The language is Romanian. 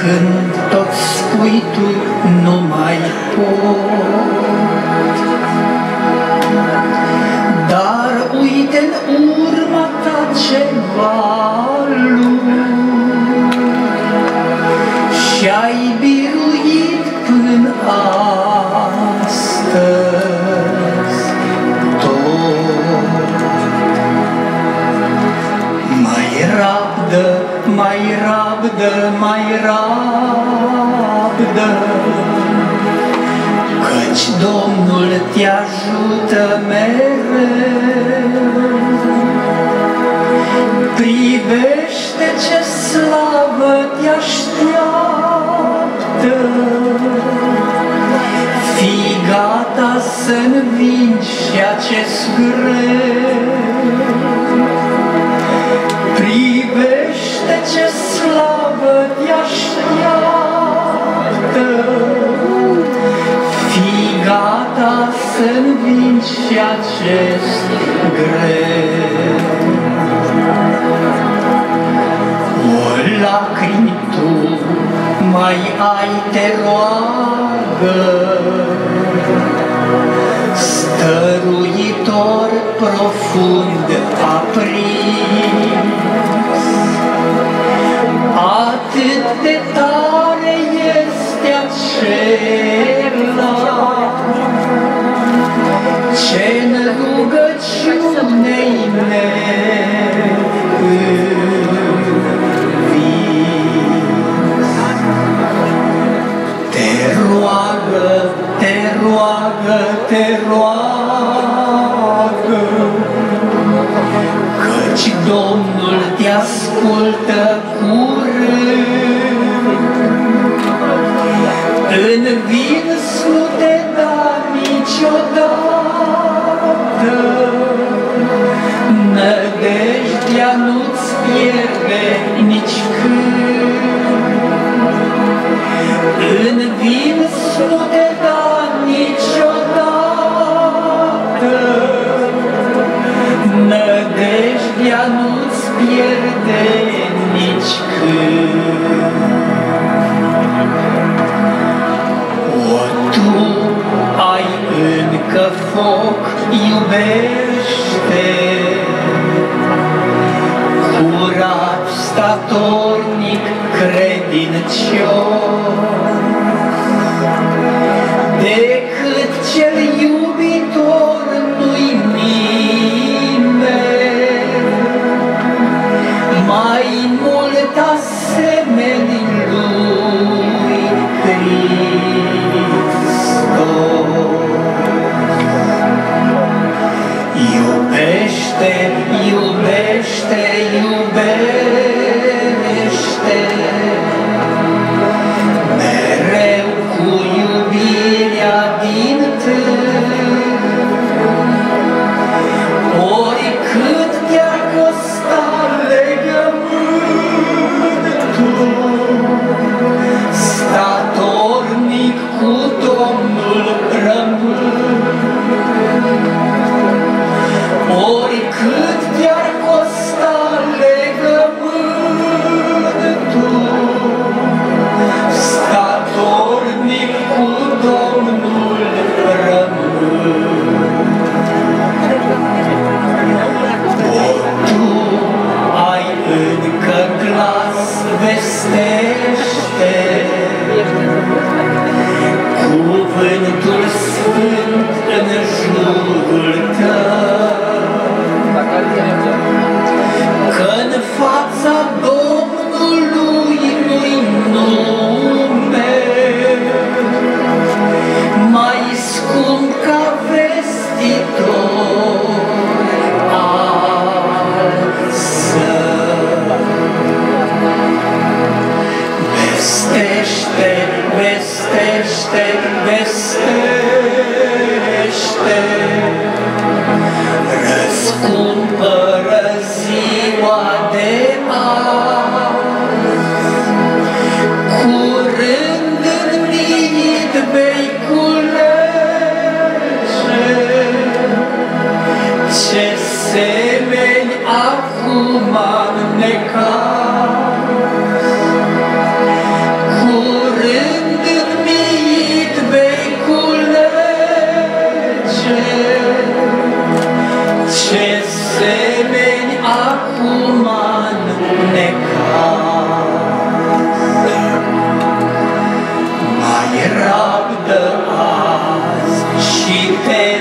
când tot spui tu nu mai pot. Dar uite-n urma ta ceva lung și-ai biruit până astăzi tot. Mai rabdă, mai rabdă, mai rabdă, căci Domnul te ajută mereu. Privește ce slavă te așteaptă, fii gata să învingi și acest greu. Privește ce slavă te așteaptă, fii gata să învingi și acest greu. O lacrimi tu mai ai, te roagă, stăruitor profund aprins. Atât de tare este acela ce-n rugăciunei neînvins. Te roagă, te roagă, te roagă, căci Domnul te ascultă curând. Învins nu te da niciodată, nădejdea nu-ți pierde nici când. Învins nu te da niciodată, nădejdea nu-ți pierde nici când. O, tu ai încă foc, iubește, curat, statornic, credincios, decât cel iubitor nu-i nimeni, mai mult asemeni lui Hristos. Iubește, iubește, iubește, mereu cu iubirea din tâi. Oricât te-ar costa legământul, statornic cu Domnul rămâi. Oricât te-ar costa legământul, statornic cu Domnul rămâi. O, tu ai încă glas, vestește cuvântul sfânt în jurul tău, că-n fața Domnului nu-i nume mai scump ca vestitor al său. Vestește, vestește, vestește, răscumpără ziua de azi. Curând în nid vei culege ce semeni acum în necaz. rabdă azi și te